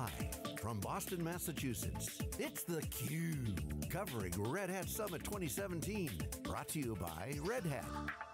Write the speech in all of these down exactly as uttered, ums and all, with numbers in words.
Live from Boston, Massachusetts, it's theCUBE, covering Red Hat Summit twenty seventeen. Brought to you by Red Hat.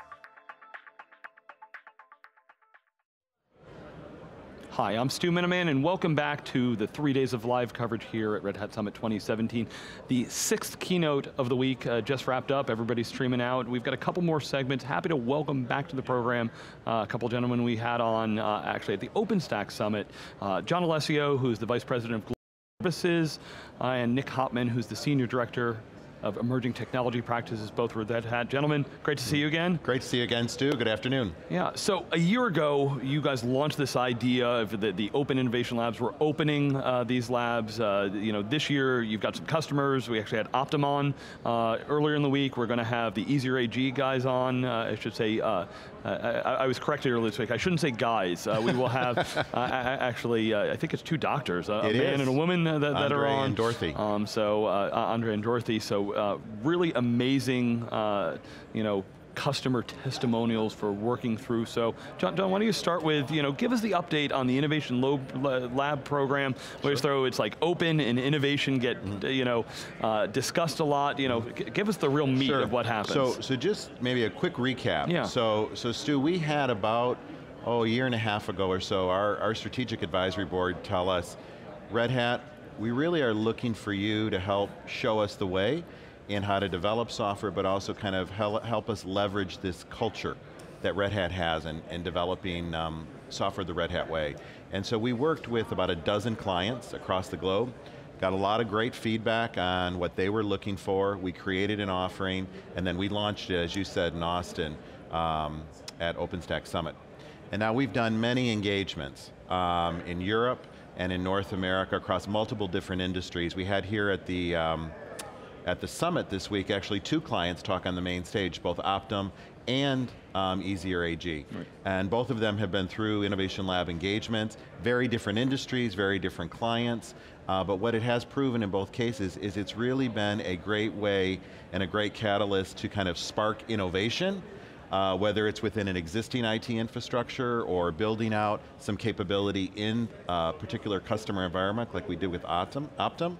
Hi, I'm Stu Miniman, and welcome back to the three days of live coverage here at Red Hat Summit twenty seventeen. The sixth keynote of the week uh, just wrapped up. Everybody's streaming out. We've got a couple more segments. Happy to welcome back to the program uh, a couple gentlemen we had on uh, actually at the OpenStack Summit. Uh, John Alessio, who's the Vice President of Global Services, uh, and Nick Hopman, who's the Senior Director of Emerging Technology Practices, both were Red Hat. Gentlemen, great to see you again. Great to see you again, Stu. Good afternoon. Yeah, so a year ago, you guys launched this idea of the, the Open Innovation Labs. We're opening uh, these labs. Uh, you know, this year, you've got some customers. We actually had Optum uh, earlier in the week. We're going to have the Easier A G guys on. Uh, I should say, uh, I, I was corrected earlier this week. I shouldn't say guys. Uh, we will have, uh, actually, uh, I think it's two doctors, uh, a man is. and a woman uh, that, that are on. Andre and Dorothy. Um, so, uh, Andre and Dorothy. So, Uh, really amazing, uh, you know, customer testimonials for working through. So, John, John, why don't you start with, you know, give us the update on the Innovation Lab program. Sure. Throw it's like open and innovation get, mm-hmm. you know, uh, discussed a lot. You know, give us the real meat sure. of what happens. So, so just maybe a quick recap. Yeah. So, so Stu, we had about oh a year and a half ago or so, our our strategic advisory board tell us, Red Hat, we really are looking for you to help show us the way in how to develop software, but also kind of help, help us leverage this culture that Red Hat has in, in developing um, software the Red Hat way. And so we worked with about a dozen clients across the globe, got a lot of great feedback on what they were looking for. We created an offering, and then we launched it, as you said, in Austin um, at OpenStack Summit. And now we've done many engagements um, in Europe and in North America across multiple different industries. We had here at the um, At the summit this week, actually two clients talk on the main stage, both Optum and um, Easier A G. Right. And both of them have been through Innovation Lab engagements, very different industries, very different clients, uh, but what it has proven in both cases is it's really been a great way and a great catalyst to kind of spark innovation, uh, whether it's within an existing I T infrastructure or building out some capability in a particular customer environment like we did with Optum, Optum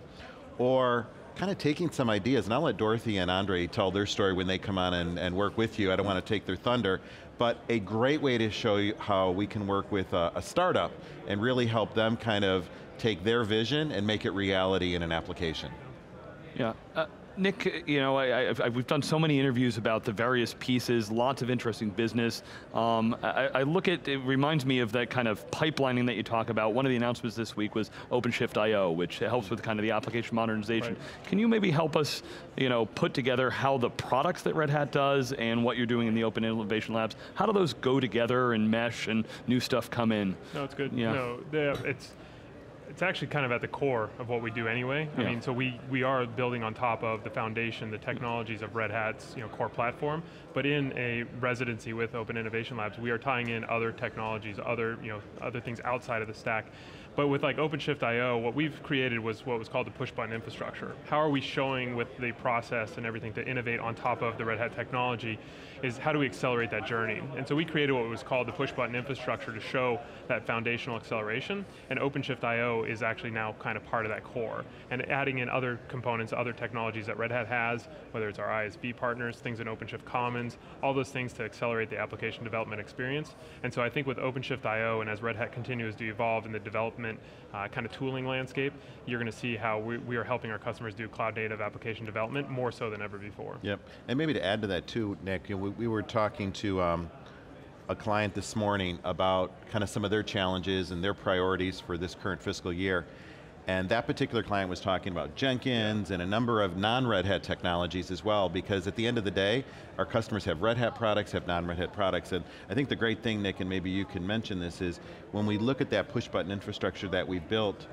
or kind of taking some ideas, and I'll let Dorothy and Andre tell their story when they come on and, and work with you. I don't want to take their thunder, but a great way to show you how we can work with a, a startup and really help them kind of take their vision and make it reality in an application. Yeah. Uh Nick, you know, I, I, we've done so many interviews about the various pieces, lots of interesting business. Um, I, I look at, it reminds me of that kind of pipelining that you talk about. One of the announcements this week was OpenShift I O, which helps with kind of the application modernization. Right. Can you maybe help us, you know, put together how the products that Red Hat does and what you're doing in the Open Innovation Labs, how do those go together and mesh and new stuff come in? No, it's good. Yeah. No, it's, It's actually kind of at the core of what we do anyway. I yeah. mean, so we, we are building on top of the foundation, the technologies of Red Hat's you know, core platform, but in a residency with Open Innovation Labs, we are tying in other technologies, other, you know, other things outside of the stack. But with like OpenShift I O, what we've created was what was called the push button infrastructure. How are we showing with the process and everything to innovate on top of the Red Hat technology is how do we accelerate that journey? And so we created what was called the push button infrastructure to show that foundational acceleration, and OpenShift I O is actually now kind of part of that core. And adding in other components, other technologies that Red Hat has, whether it's our I S V partners, things in OpenShift Commons, all those things to accelerate the application development experience. And so I think with OpenShift I O, and as Red Hat continues to evolve in the development uh, kind of tooling landscape, you're going to see how we, we are helping our customers do cloud native application development more so than ever before. Yep, and maybe to add to that too, Nick, you know, we, we were talking to um, a client this morning about kind of some of their challenges and their priorities for this current fiscal year. And that particular client was talking about Jenkins and a number of non-Red Hat technologies as well, because at the end of the day, our customers have Red Hat products, have non-Red Hat products, and I think the great thing, Nick, and maybe you can mention this, is when we look at that push button infrastructure that we've built,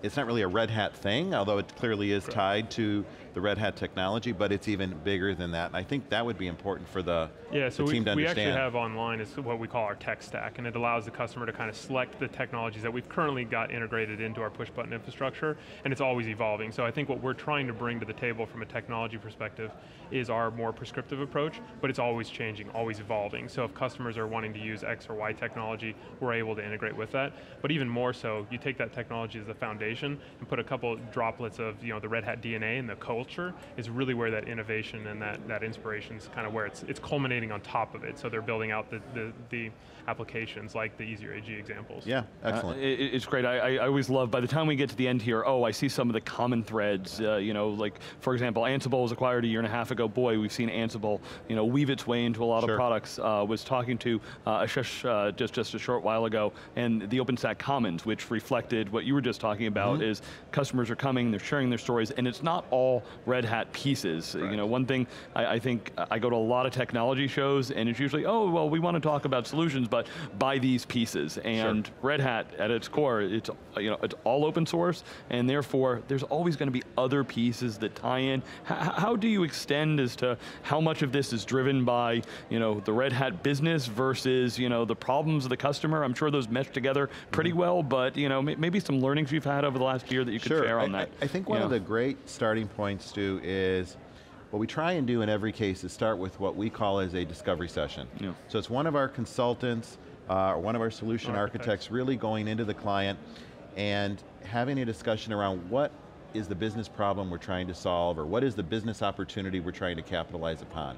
it's not really a Red Hat thing, although it clearly is Correct. tied to the Red Hat technology, but it's even bigger than that. And I think that would be important for the, yeah, so the we, team to we understand. actually have online is what we call our tech stack, and it allows the customer to kind of select the technologies that we've currently got integrated into our push button infrastructure, and it's always evolving. So I think what we're trying to bring to the table from a technology perspective is our more prescriptive approach, but it's always changing, always evolving. So if customers are wanting to use X or Y technology, we're able to integrate with that. But even more so, you take that technology as the foundation and put a couple droplets of you know, the Red Hat D N A and the culture is really where that innovation and that, that inspiration is kind of where it's, it's culminating on top of it. So they're building out the, the, the applications like the Easier A G examples. Yeah, excellent. Uh, it, it's great. I, I always love, by the time we get to the end here, oh, I see some of the common threads. Uh, you know, like, for example, Ansible was acquired a year and a half ago. Boy, we've seen Ansible you know, weave its way into a lot Sure. of products. Uh, was talking to uh, Ashish uh, just, just a short while ago, and the OpenStack Commons, which reflected what you were just talking about, mm-hmm. is customers are coming, they're sharing their stories, and it's not all Red Hat pieces. Right. You know, one thing, I, I think, I go to a lot of technology shows, and it's usually, oh, well, we want to talk about solutions, but buy these pieces. And sure. Red Hat, at its core, it's, you know, it's all open source, and therefore, there's always going to be other pieces that tie in. H how do you extend as to how much of this is driven by, you know, the Red Hat business versus, you know, the problems of the customer? I'm sure those mesh together pretty mm-hmm. well, but, you know, maybe some learnings you've had over the last year that you could sure. share on I, that. I think one yeah. of the great starting points, Stu, is what we try and do in every case is start with what we call as a discovery session. Yeah. So it's one of our consultants, uh, or one of our solution architects. architects really going into the client and having a discussion around what is the business problem we're trying to solve, or what is the business opportunity we're trying to capitalize upon.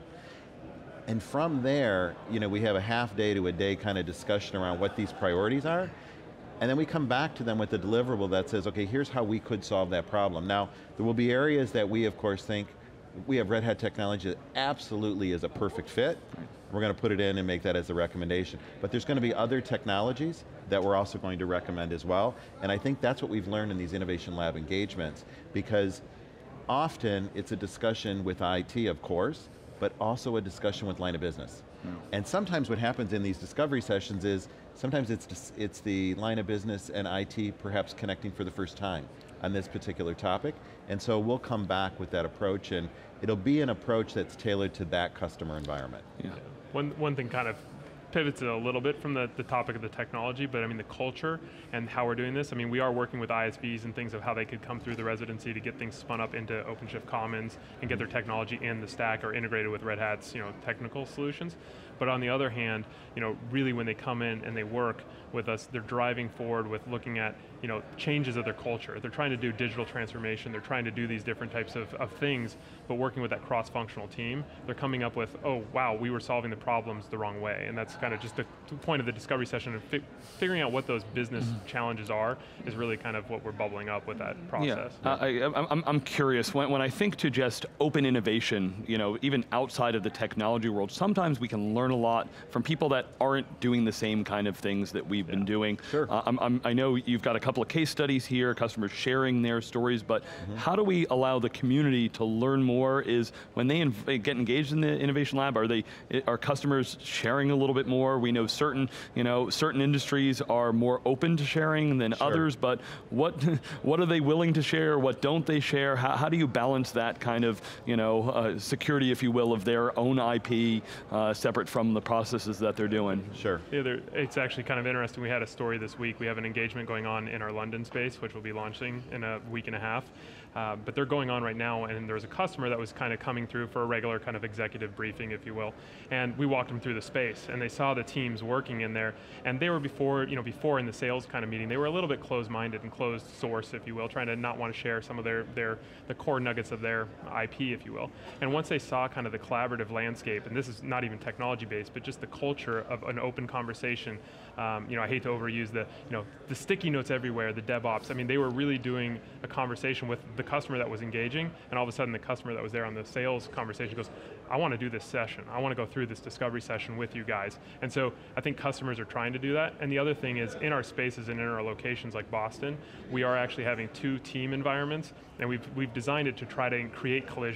And from there, you know, we have a half day to a day kind of discussion around what these priorities are, and then we come back to them with a deliverable that says, okay, here's how we could solve that problem. Now, there will be areas that we, of course, think, we have Red Hat technology that absolutely is a perfect fit. We're going to put it in and make that as a recommendation. But there's going to be other technologies that we're also going to recommend as well. And I think that's what we've learned in these Innovation Lab engagements, because often it's a discussion with I T, of course, but also a discussion with line of business. Yeah. And sometimes what happens in these discovery sessions is, sometimes it's, it's the line of business and I T perhaps connecting for the first time on this particular topic, and so we'll come back with that approach, and it'll be an approach that's tailored to that customer environment. Yeah. One, one thing kind of pivots a little bit from the, the topic of the technology, but I mean the culture and how we're doing this. I mean, we are working with I S Vs and things of how they could come through the residency to get things spun up into OpenShift Commons and get their technology in the stack or integrated with Red Hat's you know, technical solutions. But on the other hand, you know, really when they come in and they work with us, they're driving forward with looking at you know, changes of their culture. They're trying to do digital transformation, they're trying to do these different types of, of things, but working with that cross-functional team, they're coming up with, oh wow, we were solving the problems the wrong way. And that's kind of just the point of the discovery session, and fi figuring out what those business mm-hmm. challenges are is really kind of what we're bubbling up with that process. Yeah, yeah. Uh, I, I'm, I'm curious, when, when I think to just open innovation, you know, even outside of the technology world, sometimes we can learn a lot from people that aren't doing the same kind of things that we've yeah. been doing. Sure. Uh, I'm, I'm, I know you've got a couple of case studies here, customers sharing their stories, but mm-hmm. how do we allow the community to learn more? Is when they get engaged in the Innovation Lab, are they, are customers sharing a little bit more? We know certain, you know, certain industries are more open to sharing than sure. others, but what, what are they willing to share? What don't they share? How, how do you balance that kind of, you know, uh, security, if you will, of their own I P uh, separate from the processes that they're doing? Sure. Yeah, it's actually kind of interesting. We had a story this week. We have an engagement going on in our London space, which will be launching in a week and a half. Uh, but they're going on right now, and there's a customer that was kind of coming through for a regular kind of executive briefing, if you will. And we walked them through the space, and they saw the teams working in there, and they were before, you know, before in the sales kind of meeting, they were a little bit closed-minded and closed source, if you will, trying to not want to share some of their, their, the core nuggets of their I P, if you will. And once they saw kind of the collaborative landscape, and this is not even technology-based, but just the culture of an open conversation, um, you know, I hate to overuse the, you know, the sticky notes everywhere, the DevOps. I mean, they were really doing a conversation with the customer that was engaging, and all of a sudden the customer that was there on the sales conversation goes, I want to do this session. I want to go through this discovery session with you guys. And so I think customers are trying to do that. And the other thing is, in our spaces and in our locations like Boston, we are actually having two team environments, and we've, we've designed it to try to create collisions.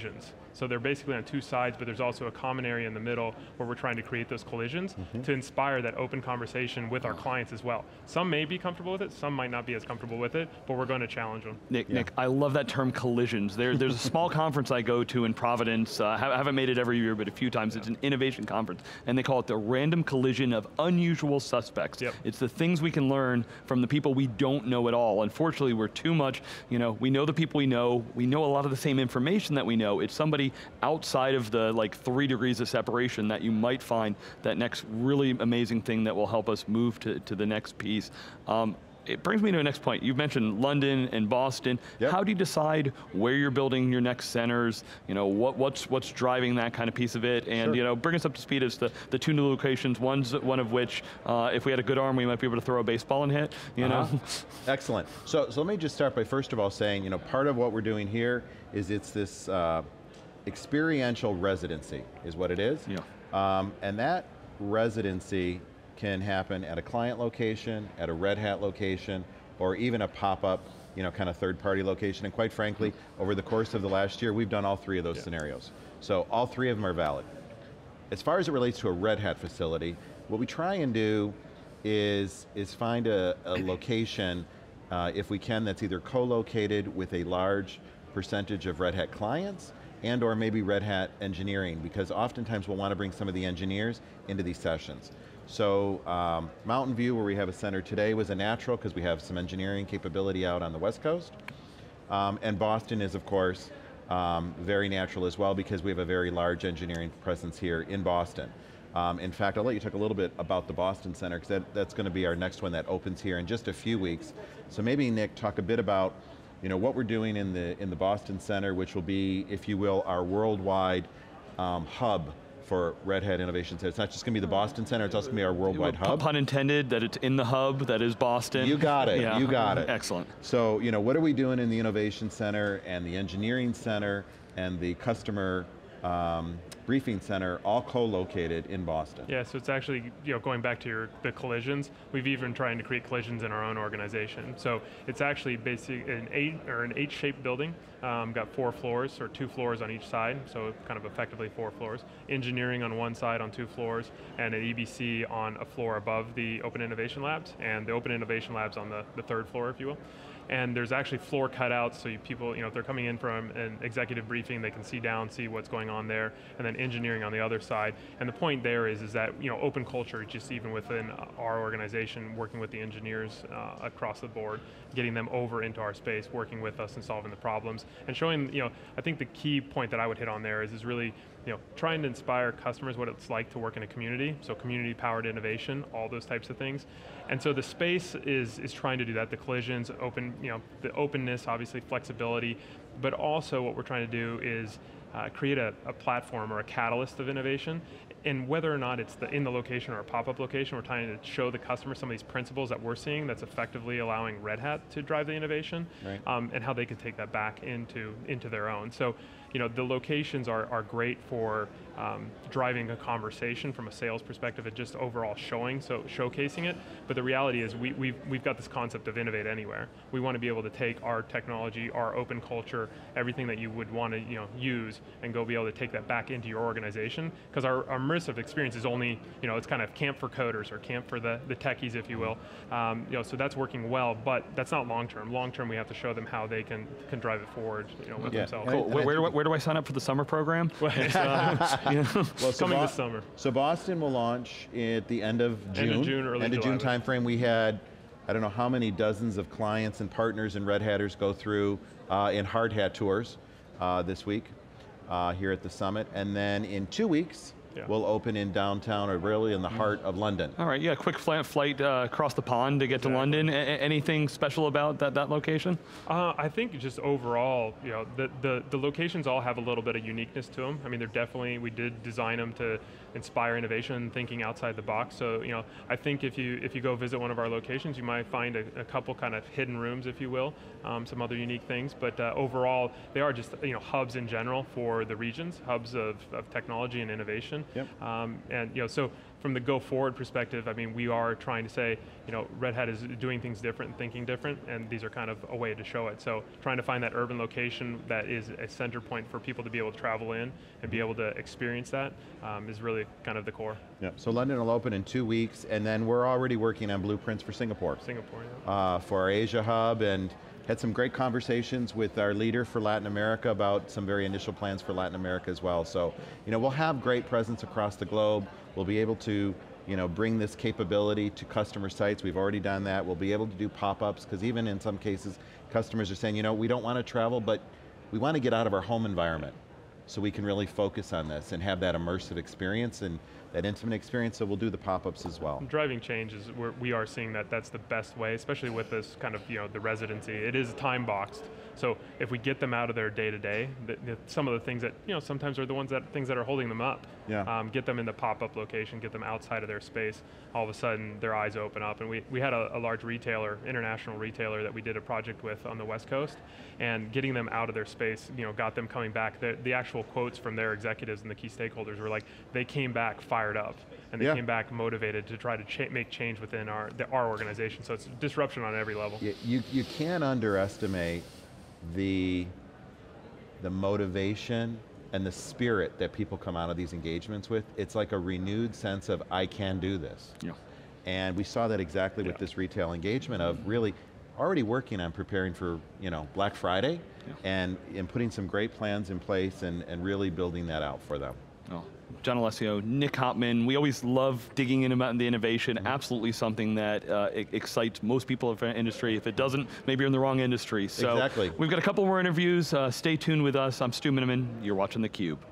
So they're basically on two sides, but there's also a common area in the middle where we're trying to create those collisions mm-hmm. to inspire that open conversation with our clients as well. Some may be comfortable with it, some might not be as comfortable with it, but we're going to challenge them. Nick, yeah. Nick, I love that term collisions. There, there's a small conference I go to in Providence, uh, I haven't made it every year, but a few times. Yeah. It's an innovation conference, and they call it the random collision of unusual suspects. Yep. It's the things we can learn from the people we don't know at all. Unfortunately, we're too much, you know, we know the people we know, we know a lot of the same information that we know. It's somebody outside of the like three degrees of separation that you might find that next really amazing thing that will help us move to, to the next piece. Um, It brings me to the next point. You've mentioned London and Boston. Yep. How do you decide where you're building your next centers? You know, what, what's what's driving that kind of piece of it? And sure. you know, bring us up to speed as to the two new locations. One's one of which, uh, if we had a good arm, we might be able to throw a baseball and hit. You uh-huh. know. Excellent. So, so let me just start by first of all saying, you know, part of what we're doing here is it's this uh, experiential residency, is what it is. Yeah. Um, and that residency can happen at a client location, at a Red Hat location, or even a pop-up, you know, kind of third-party location. And quite frankly, over the course of the last year, we've done all three of those yeah. scenarios. So all three of them are valid. As far as it relates to a Red Hat facility, what we try and do is, is find a, a location, uh, if we can, that's either co-located with a large percentage of Red Hat clients, and or maybe Red Hat engineering, because oftentimes we'll want to bring some of the engineers into these sessions. So um, Mountain View, where we have a center today, was a natural because we have some engineering capability out on the West Coast. Um, and Boston is, of course, um, very natural as well because we have a very large engineering presence here in Boston. Um, in fact, I'll let you talk a little bit about the Boston Center because that, that's going to be our next one that opens here in just a few weeks. So maybe Nick, talk a bit about you know, what we're doing in the, in the Boston Center, which will be, if you will, our worldwide um, hub for Red Hat Innovation Center. It's not just going to be the Boston Center, it's also going to be our worldwide well, hub. Pun intended, that it's in the hub, that is Boston. You got it, yeah. you got it. Excellent. So, you know, what are we doing in the Innovation Center and the Engineering Center and the Customer um, Briefing Center, all co-located in Boston? Yeah, so it's actually, you know, going back to your, the collisions, we've even trying to create collisions in our own organization. So it's actually basically an eight, or an eight-shaped building, um, got four floors, or two floors on each side, so kind of effectively four floors. Engineering on one side on two floors, and an E B C on a floor above the Open Innovation Labs, and the Open Innovation Labs on the, the third floor, if you will. And there's actually floor cutouts, so you people, you know, if they're coming in from an executive briefing, they can see down, see what's going on there, and then engineering on the other side. And the point there is, is that, you know, open culture, just even within our organization, working with the engineers uh, across the board, getting them over into our space, working with us and solving the problems, and showing, you know, I think the key point that I would hit on there is, is really, you know, trying to inspire customers what it's like to work in a community, so community-powered innovation, all those types of things. And so the space is, is trying to do that, the collisions, open, you know, the openness, obviously flexibility, but also what we're trying to do is uh, create a, a platform or a catalyst of innovation. And whether or not it's the, in the location or a pop-up location, we're trying to show the customer some of these principles that we're seeing that's effectively allowing Red Hat to drive the innovation, right. um, and how they can take that back into, into their own. So, you know, the locations are, are great for um, driving a conversation from a sales perspective and just overall showing, so showcasing it. But the reality is we, we've, we've got this concept of innovate anywhere. We want to be able to take our technology, our open culture, everything that you would want to, you know, use, and go be able to take that back into your organization. Because our, our immersive experience is only, you know, it's kind of camp for coders or camp for the, the techies, if you will. Um, you know, so that's working well, but that's not long term. Long term, we have to show them how they can, can drive it forward, you know, with yeah. themselves. Cool. Where, where, where do I sign up for the summer program? Well, it's, uh, yeah. well, so coming Bo this summer. So Boston will launch at the end of June. End of June, early End of July. June timeframe. We had, I don't know how many dozens of clients and partners and Red Hatters go through uh, in hard hat tours uh, this week uh, here at the summit. And then in two weeks, yeah. we'll open in downtown, or really in the heart of London. All right, yeah, quick flight uh, across the pond to get exactly. to London. A anything special about that, that location? Uh, I think just overall, you know, the, the, the locations all have a little bit of uniqueness to them. I mean, they're definitely, we did design them to inspire innovation, thinking outside the box. So, you know, I think if you if you go visit one of our locations, you might find a, a couple kind of hidden rooms, if you will, um, some other unique things. But uh, overall, they are just, you know, hubs in general for the regions, hubs of, of technology and innovation. innovation. Yep. Um, and you know, so from the go forward perspective, I mean, we are trying to say, you know, Red Hat is doing things different, thinking different, and these are kind of a way to show it. So trying to find that urban location that is a center point for people to be able to travel in and be able to experience that um, is really kind of the core. Yeah. So London will open in two weeks, and then we're already working on blueprints for Singapore. Singapore, yeah. Uh, for our Asia hub, and had some great conversations with our leader for Latin America about some very initial plans for Latin America as well. So, you know, we'll have great presence across the globe. We'll be able to, you know, bring this capability to customer sites. We've already done that. We'll be able to do pop-ups, because even in some cases, customers are saying, you know, we don't want to travel, but we want to get out of our home environment. So we can really focus on this and have that immersive experience and that intimate experience, so we'll do the pop-ups as well. Driving change is, we're, we are seeing that that's the best way, especially with this kind of, you know, the residency. It is time boxed, so if we get them out of their day-to-day, the, the, some of the things that, you know, sometimes are the ones that, things that are holding them up. Yeah. Um, get them in the pop-up location, get them outside of their space, all of a sudden their eyes open up. And we, we had a, a large retailer, international retailer that we did a project with on the West Coast, and getting them out of their space, you know, got them coming back. The, the actual quotes from their executives and the key stakeholders were like, they came back fired up, and they yeah. came back motivated to try to cha make change within our, the, our organization. So it's disruption on every level. You, you, you can't underestimate the, the motivation and the spirit that people come out of these engagements with. It's like a renewed sense of, I can do this. Yeah. And we saw that exactly with Yeah. this retail engagement of really already working on preparing for, you know, Black Friday, Yeah. and, and putting some great plans in place and, and really building that out for them. Oh. John Alessio, Nick Hopman, we always love digging in about the innovation, Mm-hmm. absolutely something that uh, e excites most people in the industry. If it doesn't, maybe you're in the wrong industry. So Exactly. we've got a couple more interviews, uh, stay tuned with us. I'm Stu Miniman, you're watching theCUBE.